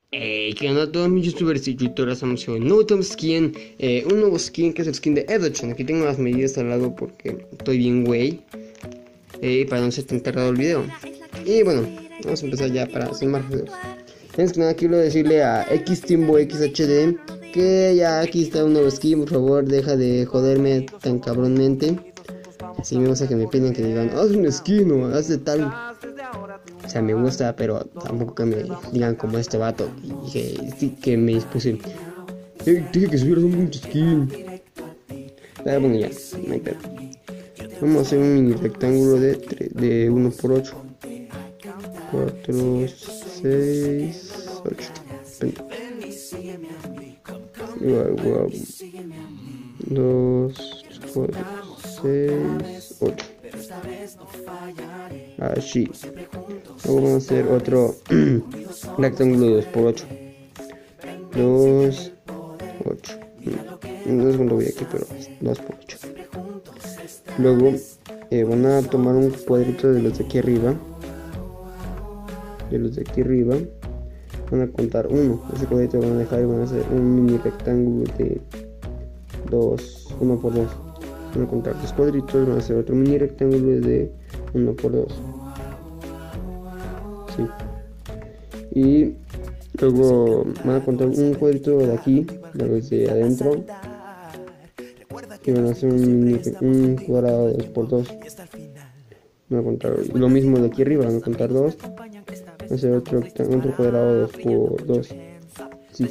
¿Qué onda a todos mis youtubers y youtuberas? Estamos en un nuevo skin, un nuevo skin que es el skin de Edochan. Aquí tengo las medidas al lado porque estoy bien güey, para no ser tan tardado el video. Y bueno, vamos a empezar ya para hacer más videos. Antes que nada quiero decirle a Xtimbo XHD que ya aquí está un nuevo skin. Por favor deja de joderme tan cabronmente. Si me gusta que me piden que digan haz un skin o haz de tal. O sea, me gusta, pero tampoco que me digan como este vato y que me dispuse. Dije que subieras un skin. Pero bueno, ya, no hay pedo. Vamos a hacer un mini rectángulo de 1x8. 4, 6, 8. Igual, 2, 4, 6, 8. Así. Luego vamos a hacer otro rectángulo de 2x8. 2, 8. No sé cuánto voy aquí, pero 2x8. Luego van a tomar un cuadrito de los de aquí arriba. Van a contar uno. Ese cuadrito lo van a dejar y van a hacer un mini rectángulo de 1x2. Van a contar dos cuadritos, van a hacer otro mini rectángulo de 1x2. Sí. Y luego van a contar un cuadrito de aquí, de los de adentro, y van a hacer un cuadrado de 2x2. Van a contar lo mismo de aquí arriba, van a contar 2. Van a hacer otro cuadrado 2x2. Sí.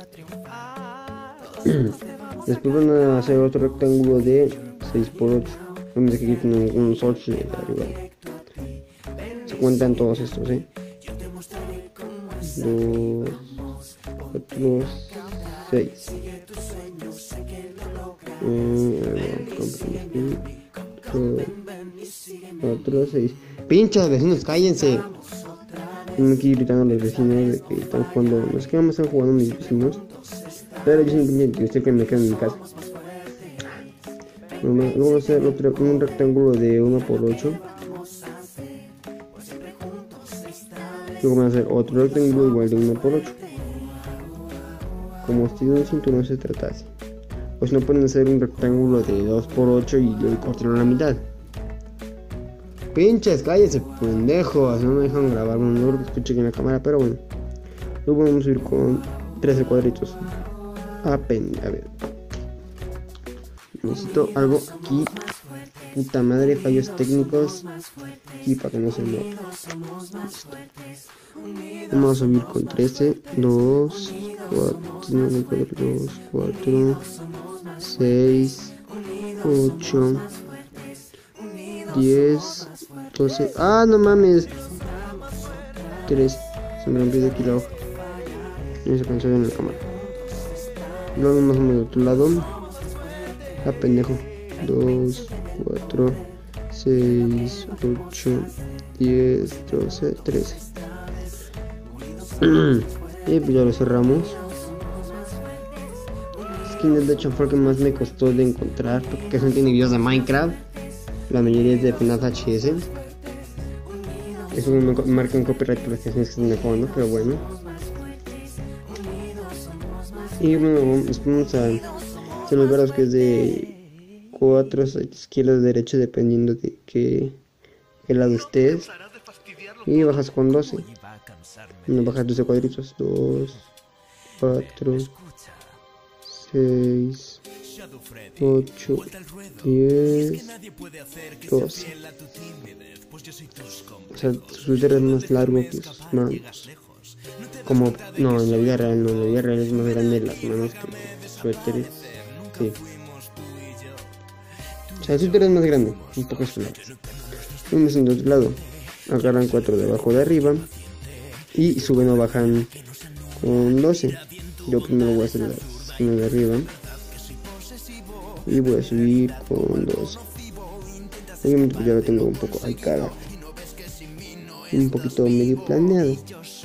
Después van a hacer otro rectángulo de 6x8. Vamos a que aquí tienen unos 8 de arriba. Se cuentan todos estos, 2, 4, 6. 4, 6. Pinchas vecinos, cállense. Tengo aquí gritando a los vecinos de que están jugando. No sé qué más están jugando mis vecinos. Pero yo simplemente sé que me quedo en mi casa. Luego vamos a hacer un rectángulo de 1x8. Luego vamos a hacer otro rectángulo igual de 1x8. Como si de un cinturón se tratase. Pues no pueden hacer un rectángulo de 2x8 y yo cortarlo a la mitad. Pinches, cállense, pendejos. No me dejan grabar, no lo que escuché en la cámara, pero bueno. Luego vamos a ir con 13 cuadritos. A ver. Necesito algo aquí. Puta madre, fallos técnicos. Y para que no se mueva. Listo. Vamos a subir con 13, 2, 4, 6, 8, 10, 12. ¡Ah, no mames! 3. Se me rompió de aquí la hoja. No se cansó en la cámara. Luego más o menos de otro lado. Ah, pendejo. 2, 4, 6, 8, 10, 12, 13. Y pues ya lo cerramos. Skin de hecho fue el que más me costó de encontrar, porque casi no tiene videos de Minecraft. La mayoría es de FNAF HS. Eso me marca un copyright por las canciones que están jugando, pero bueno. Y bueno, vamos a hacer los grados que es de 4 a izquierda, derecha, dependiendo de qué lado estés. Y bajas con 12. No bajas 12 cuadritos. 2, 4, 6, 8, 10, 12. O sea, su Twitter es más largo que sus manos. Como, no, en la vida real no, en la vida real es más grande las manos que su Twitter. Sí. O sea, su Twitter es más grande, un poco es largo. Vamos en otro lado. Agarran 4 de abajo de arriba. Y suben o bajan con 12. Yo primero voy a hacer la esquina de arriba. Y voy a subir con 12. Obviamente pues ya lo tengo un poco al cara. Un poquito medio planeado.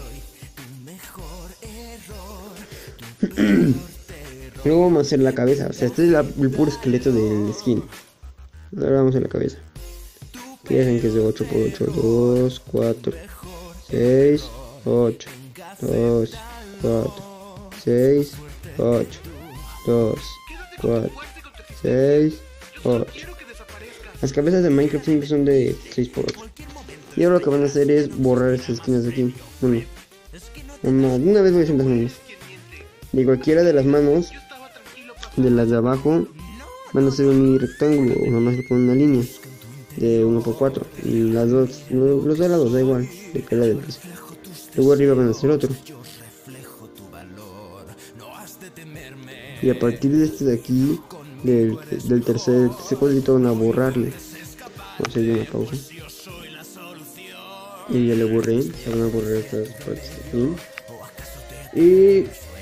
Luego vamos a hacer la cabeza. O sea, este es el puro esqueleto del skin. Ahora vamos a hacer la cabeza. Que hacen que es de 8x8. 2, 4, 6, 8, 2, 4, 6, 8, 2, 4, 6, 8. Las cabezas de Minecraft siempre son de 6 por 8. Y ahora lo que van a hacer es borrar estas esquinas de aquí. Bueno, una vez voy a hacer las manos. De cualquiera de las manos, de las de abajo, van a hacer un rectángulo, o nada más con una línea de 1 por 4. Y las dos, los de lados, da igual, de que la del piso. Luego arriba van a hacer otro. Y a partir de este de aquí, del tercer cuadrito, van a borrarle. Vamos a hacer una pausa. Y ya le borré, se van a borrar estas partes de aquí. Y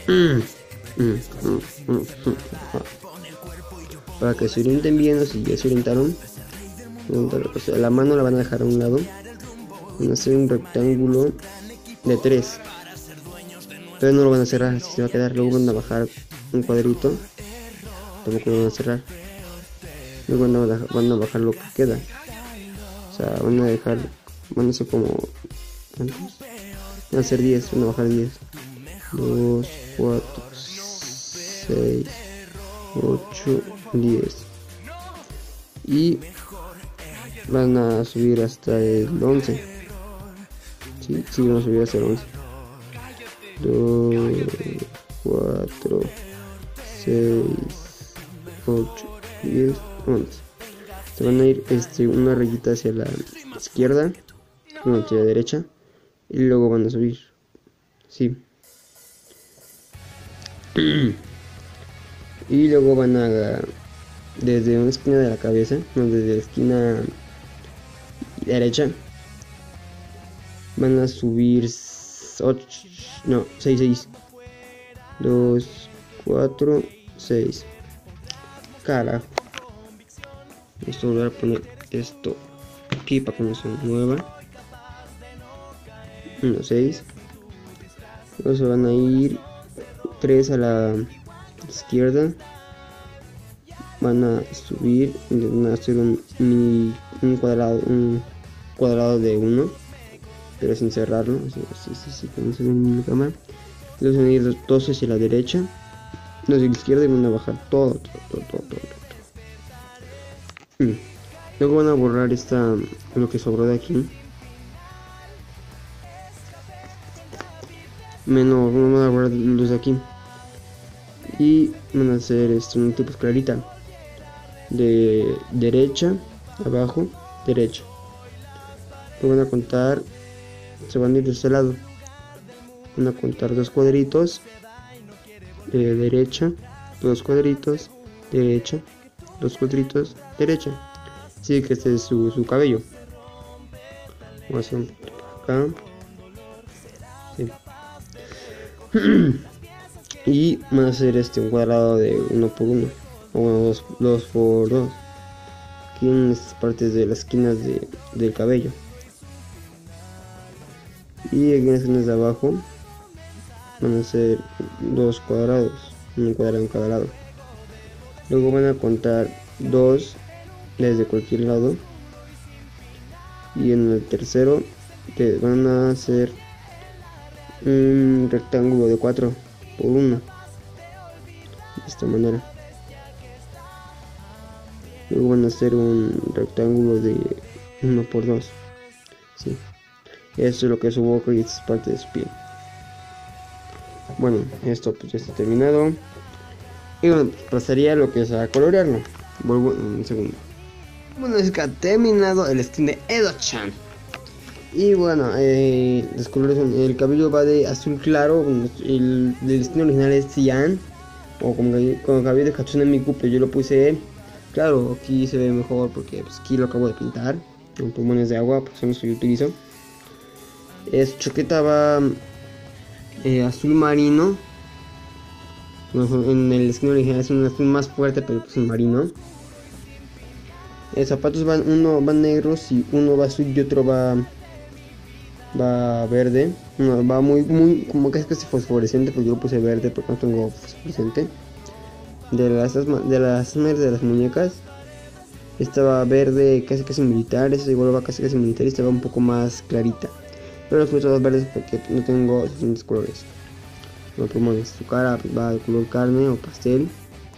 para que se orienten bien, o si ya se orientaron, o sea, la mano la van a dejar a un lado. Van a hacer un rectángulo de 3. Pero no lo van a cerrar, así se va a quedar. Luego van a bajar un cuadrito, tampoco lo van a cerrar. Luego van a bajar lo que queda. O sea, van a dejar, van a hacer como, ¿cuántos? Van a hacer 10, van a bajar 10. 2, 4, 6, 8, 10. Y van a subir hasta el 11. Sí, van a subir hasta el 11. 2, 4, 6, 8, 10, 11. Se van a ir una rayita hacia la izquierda, una hacia la derecha, y luego van a subir. Sí. Y luego van a, desde una esquina de la cabeza, no, desde la esquina derecha, van a subir 8, no, 6, 6. 2, 4, 6. Carajo. Esto voy a poner esto aquí para que no se mueva. 1, 6. Luego se van a ir 3 a la izquierda. Van a subir, van a hacer un cuadrado de 1, pero sin cerrarlo. Así como se ve en mi cámara. Luego van a ir 2 hacia la derecha, 2 hacia la izquierda, y van a bajar todo. Luego van a borrar lo que sobró de aquí. Menos, van a borrar los de aquí. Y van a hacer un tipo clarita. De derecha, abajo, derecha. Luego van a contar, se van a ir de este lado. Van a contar 2 cuadritos de derecha, 2 cuadritos derecha, 2 cuadritos derecha. Así que este es su cabello. Vamos a hacer acá. Sí. Y van a hacer un cuadrado de 1 por 1, o bueno, 2 por 2, aquí en estas partes de las esquinas del cabello. Y aquí en las esquinas de abajo van a hacer 2 cuadrados, un cuadrado en cada lado. Luego van a contar 2 desde cualquier lado, y en el tercero que van a hacer un rectángulo de 4 por 1, de esta manera. Luego van a hacer un rectángulo de 1 por 2. Sí. Esto es lo que es su boca y esta es parte de su piel. Bueno, esto pues ya está terminado. Y bueno, pasaría a lo que es a colorearlo. Vuelvo en un segundo. Bueno, es que ha terminado el skin de Edo-chan. Y bueno, los colores son, el cabello va de azul claro, el skin original es cian, o como cabello de Hatsune Miku, pero yo lo puse claro. Aquí se ve mejor porque pues, aquí lo acabo de pintar con pulmones de agua, pues son los que yo utilizo. Su chaqueta va azul marino. En el skin original es un azul más fuerte, pero pues un marino. Zapatos uno va negros y uno va azul y otro va verde. No, va muy como casi fosforescente, pero yo lo puse verde porque no tengo fosforescente. De las muñecas, esta va verde casi militar, esta igual va casi militar, y esta va un poco más clarita. Pero las puse todas verdes porque no tengo suficientes colores. Los pulmones, su cara pues, va de color carne o pastel.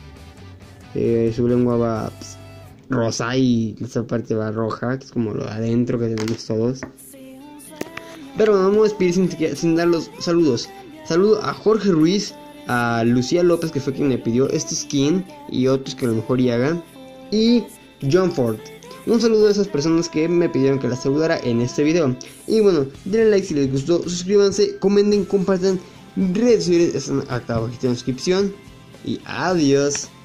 Su lengua va pues, rosa y esa parte va roja, que es como lo de adentro que tenemos todos. Pero bueno, vamos a despedir sin dar los saludos. Saludo a Jorge Ruiz, a Lucía López, que fue quien me pidió este skin, y otros que a lo mejor ya hagan, y John Ford. Un saludo a esas personas que me pidieron que las saludara en este video. Y bueno, denle like si les gustó, suscríbanse, comenten, compartan. Redes sociales están acá abajo en la descripción. Y adiós.